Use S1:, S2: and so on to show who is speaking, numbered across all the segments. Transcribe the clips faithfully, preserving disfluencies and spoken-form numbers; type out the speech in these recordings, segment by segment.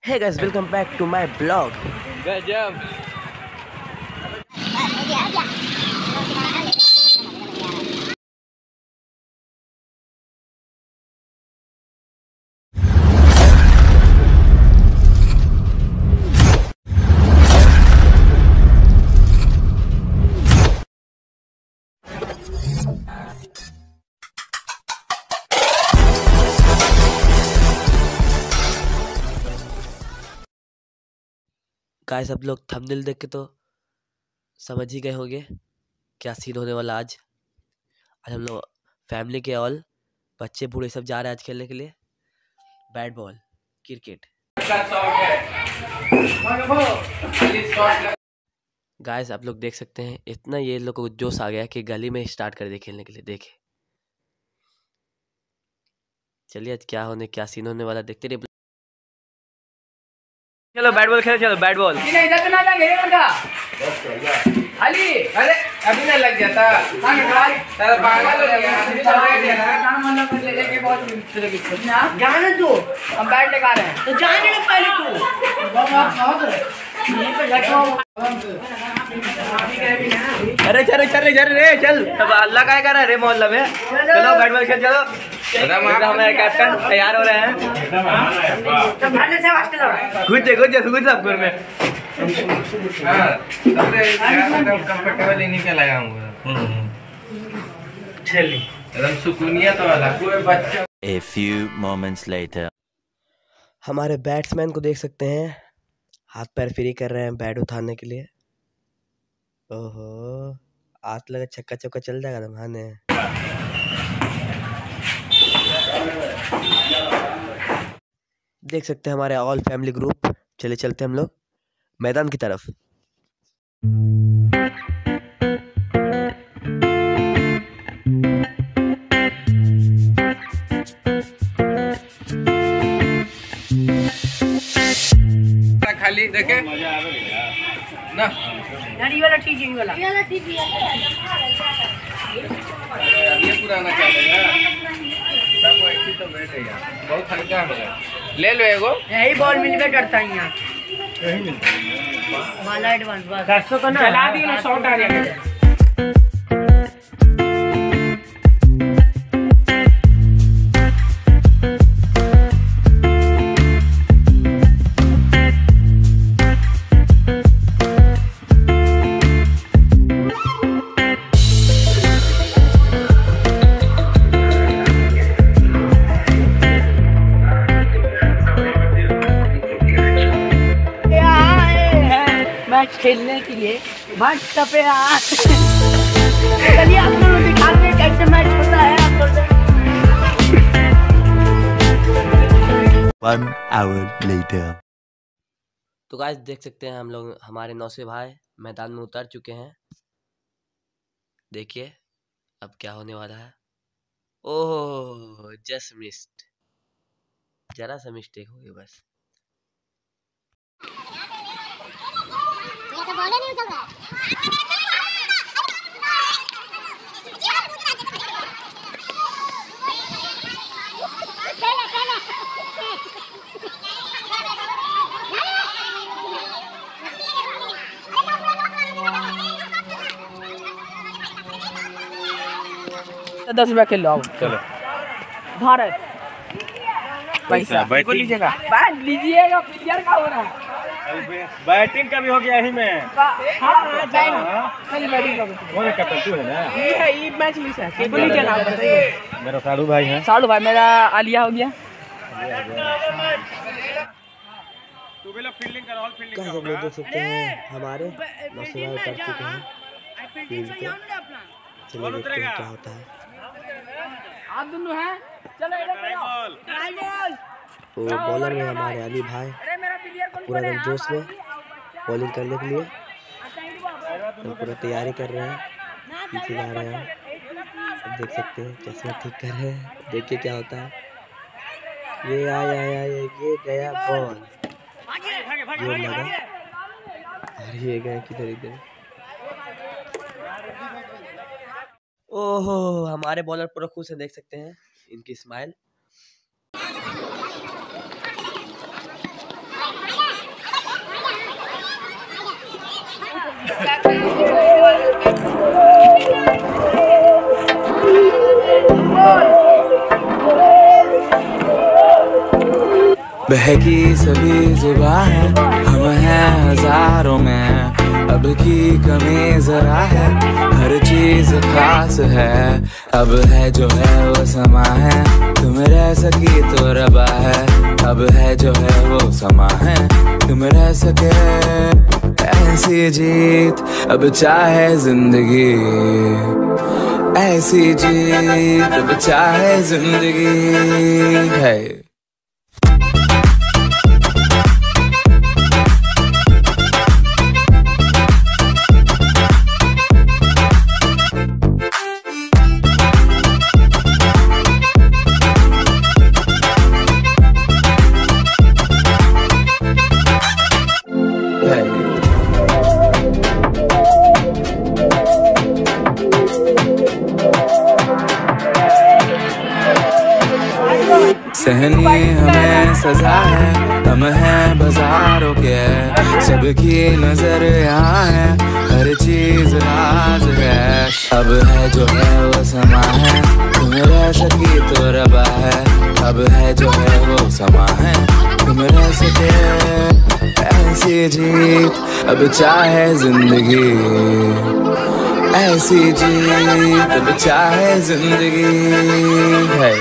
S1: Hey guys, welcome back to my blog.
S2: Good job.
S1: Guys, आप लोग thumbnail देख के तो समझ ही गए होंगे क्या सीन होने वाला आज आज हम लोग फैमिली के ऑल बच्चे बूढ़े सब जा रहे हैं आज खेलने के लिए बैट बॉल क्रिकेट। गाइस, आप लोग देख सकते हैं इतना ये लोग को जोश आ गया कि गली में स्टार्ट कर दिए खेलने के लिए। देखे, चलिए आज क्या होने क्या सीन होने वाला देखते रहिए।
S2: चलो बैट बॉल खेलो, चलो बैट बॉल।
S3: नहीं इधर तो ना जा घेरे लगा अली। अरे अभी ना लग जाता हां निकाल तेरा पागल हो गया। अभी चल रहा है काम मतलब ले लेके बहुत चले गए ना जाने दो। हम बैट लेकर आ रहे हैं तो जाने दो पहले तू बहुत यहीं पे बैठो।
S2: अरे चल चल चल रे चल, अब अल्लाह का कर रहा है रे मोहल्ला में। चलो बैट बॉल खेल, चलो हमारे कैप्टन तैयार हो रहे हैं।
S3: तो भाले से आवाज करो
S2: कुछ कुछ कुछ सब कर में
S4: हां सबसे कंफर्टेबल इन्हीं का लगाऊंगा।
S3: चलिए
S4: एकदम सुकूनियत वाला कोई बच्चा।
S5: A few moments later.
S1: हमारे बैट्समैन को देख सकते हैं, हाथ पैर फ्री कर रहे हैं बैट उठाने के लिए। ओहो, हाथ लगा छक्का चौका चल जाएगा दमाने। देख सकते हैं हमारे ऑल फैमिली ग्रुप। चले चलते हम लोग मैदान की तरफ।
S4: खाली देखे ना
S3: ये वाला ठीक है, ये वाला ये वाला ठीक है।
S4: ये पुराना चलेगा सब ऐसी तो बैठ गया बहुत हल्का है। ले लो एगो
S3: यही बॉल मिलवे करता है यहाँ यही मिलता है वाला एडवांस बस दस का ना चला दी ना शॉट आ गया। मैच खेलने के लिए मस्त पे चलिए आप लोग दिखाते हैं कैसे मैच होता है आप लोग।
S5: One hour later.
S1: तो गाइस देख सकते हैं हम लोग हमारे नौसे भाई मैदान में उतर चुके हैं। देखिए अब क्या होने वाला है। ओह, जस्ट मिस्ड, जरा सा मिस्टेक हो गई बस।
S6: ये तो बॉल नहीं उछल रहा है।
S3: दस रुपया खेल लो आओ।
S4: चलो
S3: भारत पैसा
S4: बैट
S3: लीजिएगा बैट लीजिएगा प्लेयर का हो रहा है।
S4: बैटिंग का भी हो गया यही में।
S3: हां खाली बैटिंग का
S4: वो कैप्टन तू है ना।
S3: ये है ये मैच लिस्ट है केबल लीजिए ना बताइए।
S4: मेरा साड़ू भाई है।
S3: साड़ू भाई मेरा आलिया हो गया।
S4: तू भी लोग फील्डिंग कर, ऑल फील्डिंग
S1: गाइस आप लोग देख सकते हैं हमारे नौसे भाई उतर चुके हैं फील्ड पे। चलिए देखते हैं क्या होता है।
S3: आप दोनों हैं चलो इधर आओ ट्राई बॉल।
S1: तो बॉलर में हमारे अली भाई
S3: अरे मेरा प्लेयर कौन
S1: पूरा एकदम जोश में बॉलिंग करने के लिए तो पूरा तैयारी कर रहे हैं, पीछे जा रहे हैं। अब देख सकते हैं चश्मा ठीक कर रहे हैं। देखिए क्या होता है। ये आया आया ये गया बॉल, ये लगा और ये गया किधर इधर। ओहो, हमारे बॉलर पूरा खुश है, देख सकते हैं इनकी स्माइल।
S7: बहकी सभी जुबां है, हम हैं हजारों में, अब की कमी जरा है, हर चीज खास है, अब है जो है वो समा है, तुम रह सकी तो रबा है, अब है जो है वो समा है, तुम रह सके ऐसी जीत, अब चाहे जिंदगी, ऐसी जीत, अब चाहे जिंदगी है। सहनी हमें सजा है, हम हैं बाजारों के, सबकी नजर यहाँ है, हर चीज राज है, अब है जो है वो समा है, तुम रह सकी तो रबा है, अब है जो है वो समा है, तुम रह सके ऐसी जीत, अब चाहे जिंदगी, ऐसी जीत, अब चाहे जिंदगी है।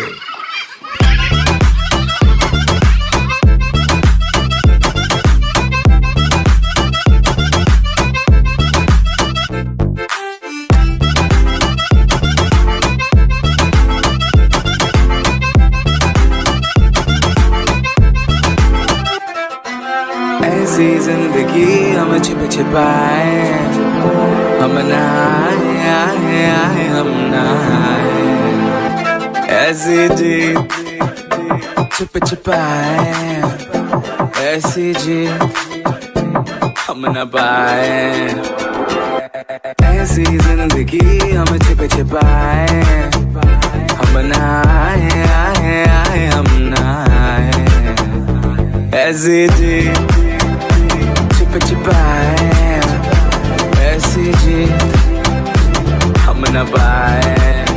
S7: ऐसी जिंदगी हम छिप छिपाए, हम नहाए आए आए हम नहाए, ऐसी जीत छिप छिपाए, ऐसी जीत हम न पाए, ऐसी जिंदगी हम छिप छिपाए, हम नहाए आए आए हम नहाए, ऐसी जीत छिप छिपाए, ऐसी जीत हम न पाए।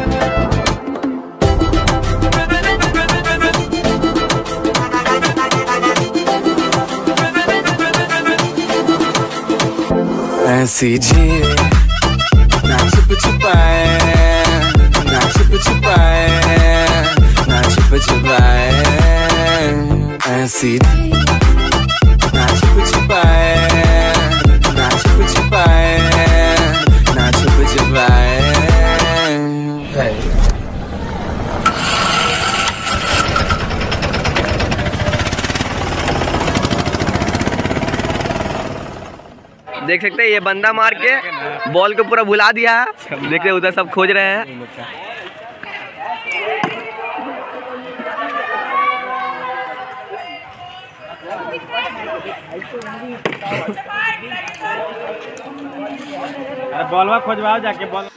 S7: ऐसी जीत ना छिप छिपाए, ना छिप छिपाए, ना छिप छिपाए, ऐसी ना छिप छिपाए, ना छिप छिपाए, ना छिप छिपाए।
S2: देख सकते हैं ये बंदा मार के बॉल को पूरा भुला दिया है। देखते उधर सब खोज रहे हैं।
S4: बॉलवा खोजवाओ जाके बॉल।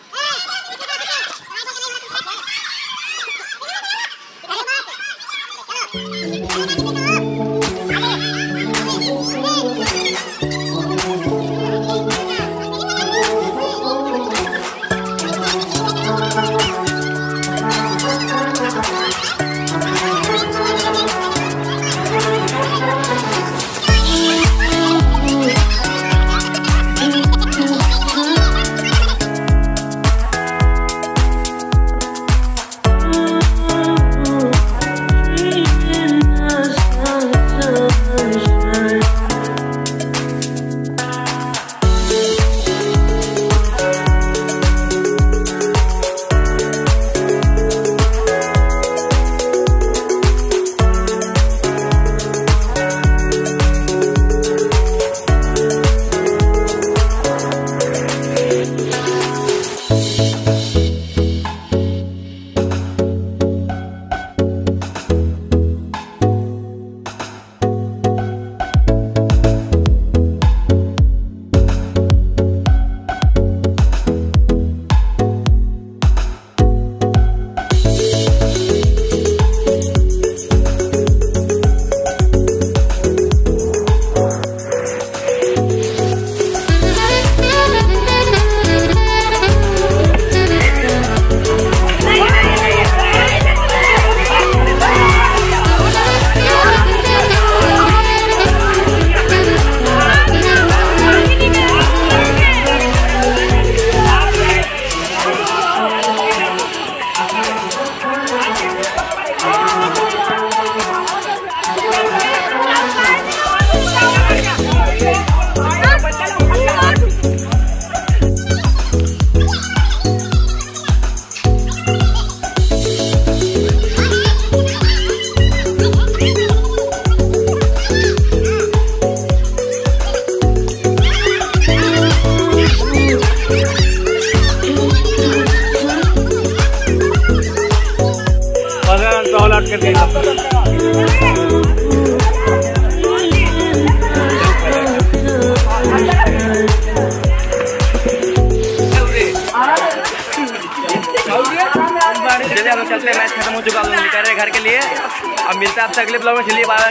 S2: चलिए हम लोग चलते हैं, मैच खत्म हो चुका, हम लोग निकल रहे हैं घर के लिए। अब मिलता है आपसे अगले ब्लॉग में। चलिए बाय,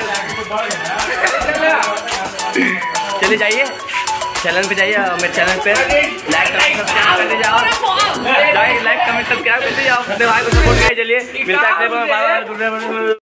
S2: चलिए जाइए चैनल पे जाइए, मेरे चैनल पे लाइक कमेंट सब्सक्राइब करते जाओ, लाइक कमेंट सब्सक्राइब करते जाओ, अपने भाई को सपोर्ट करिए। चलिए मिलता है अगले ब्लॉग में, बाय बाय।